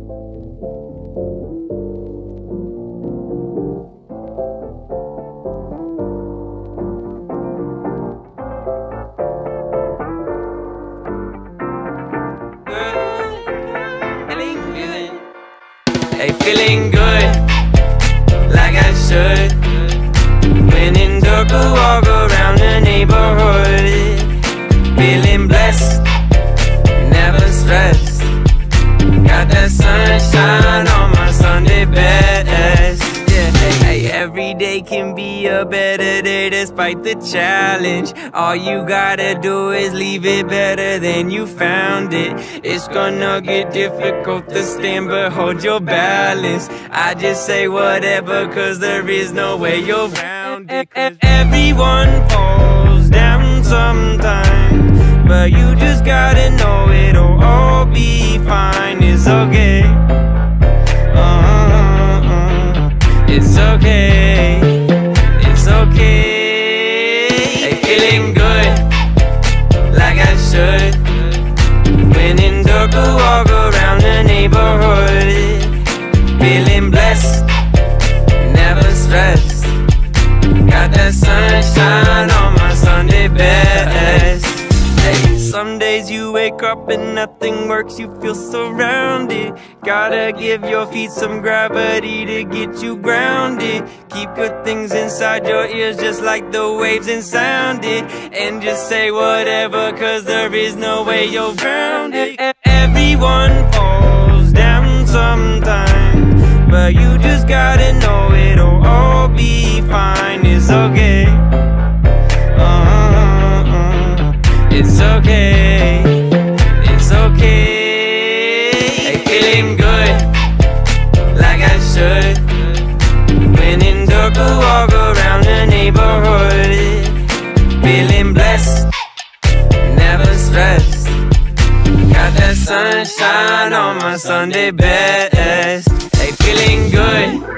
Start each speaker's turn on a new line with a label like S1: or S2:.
S1: Hey, feeling good, like I should. When in dark, I walk around the neighborhood. Feeling blessed, never stressed. Got that sunshine on my Sunday best. Yeah, hey, every day can be a better day despite the challenge. All you gotta do is leave it better than you found it. It's gonna get difficult to stand, but hold your balance. I just say whatever, cause there is no way you're around it. Everyone falls down sometimes, but you just gotta know it'll all be fine. It's okay. It's okay. It's okay. Hey, feeling good, like I should. When in dark, I walk around the neighborhood. Feeling blessed, never stressed. Got that sunshine on my Sunday best. Hey, some days you wake up and nothing works, you feel surrounded. Gotta give your feet some gravity to get you grounded. Keep good things inside your ears just like the waves and sound it. And just say whatever, cause there is no way you're grounded. Everyone falls down sometimes, but you just gotta know it'll all be fine. It's okay. It's okay. It's okay. Hey, feeling good, like I should. When in dark, I walk around the neighborhood. Feeling blessed, never stressed. Got that sunshine on my Sunday best. Hey, feeling good,